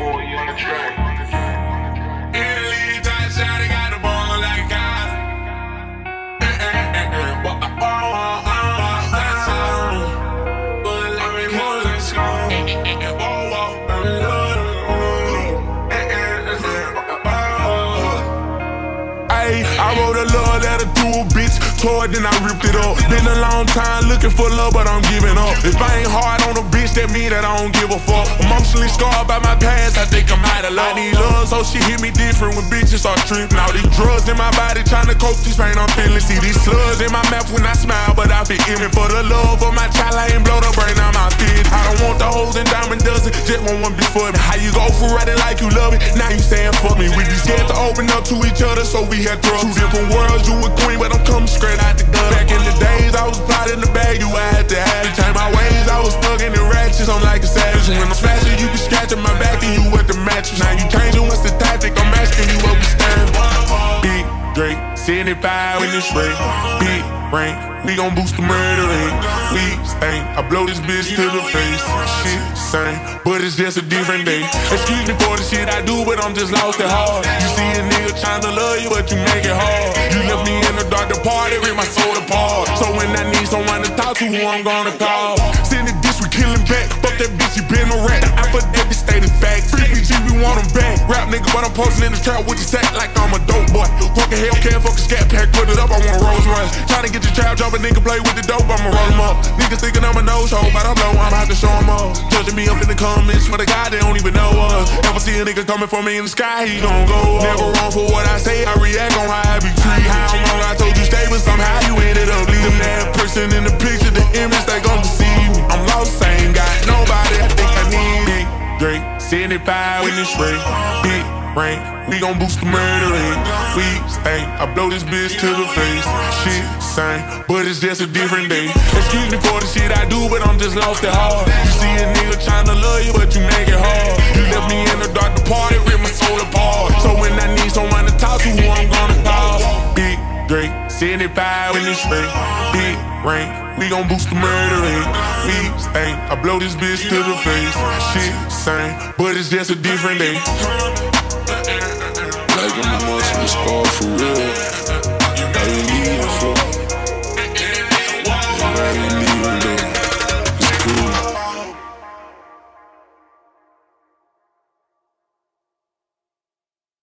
NLE tight shot, they got the ball like a guy. I wrote a love letter to a bitch, tore it, then I ripped it up. Been a long time looking for love, but I'm giving up. If I ain't hard on a bitch, that mean that I don't give a fuck. Emotionally scarred by my past, I think I might have loved. I need love, so she hit me different when bitches start tripping. All these drugs in my body, trying to cope this pain I'm feeling. See these slugs in my mouth when I smile, but I feel empty. For the love of my child, I ain't blow the brain out my fit. I don't want the hoes and diamond dozen, just want one before me. How you go for riding like you love it, now you saying fuck me. We be scared to open up to each other, so we had trust. Two different worlds, you a queen, but I'm coming straight out the gun. Back in the days, I was plotting the bag, you I had to have it. Change my ways, I was stuck in the ratchets, I'm like a savage. When I'm smashing, you be scratching my back, and you with the mattress. Now you changing, what's the tactic? I'm asking you what we stand. Big Drake, 75 in this ring. Big rank, we gon' boost the murder rate. We stank, I blow this bitch to the face. Shit same, but it's just a different day. Excuse me for the shit I do, but I'm just lost at heart. You see a nigga trying to love you, but you make it hard. You left me in the dark, the party, rip my soul apart. So when I need someone to talk to, who I'm gonna call? Send the dish, we killing back. Fuck that bitch, you been a rat. I put that bitch stated fact. Free PG, we want him back. Rap nigga, but I'm posting in the trap with the sack like I'm a dope boy. Fucking Hellcat, fucking scat pack, put it up, I want a Rolls Royce. Trying to get the trap job, a nigga play with the dope, I'ma roll him up. Niggas thinking I'm a no-show, but I'm low, I'ma have to show him up. Judging me up in the comments, for the guy they don't even know us. Ever see a nigga coming for me in the sky, he gon' go up. Never wrong for what I say, I react on how I be treated. How I'm wrong, I told you stay, but somehow you ended up leaving. That person in the picture, the image, they gon' deceive me. I'm lost, I ain't got nobody, I think I need Big Drake, 75 in this ring. Big rank, we gon' boost the murder rate. We stank, I blow this bitch to the face. Shit same, but it's just a different day. Excuse me for the shit I do, but I'm just lost at heart. You see a nigga trying to love you, but you make it hard. You left me in the dark, the party, rip my soul apart. So when I need someone to talk to, who I'm gonna call? Big Drake, 75 in this ring. Big rank, we gon' boost the murder rate. We stank, I blow this bitch to the face. Shit same, but it's just a different day. Like I'm a monster, it's all for real.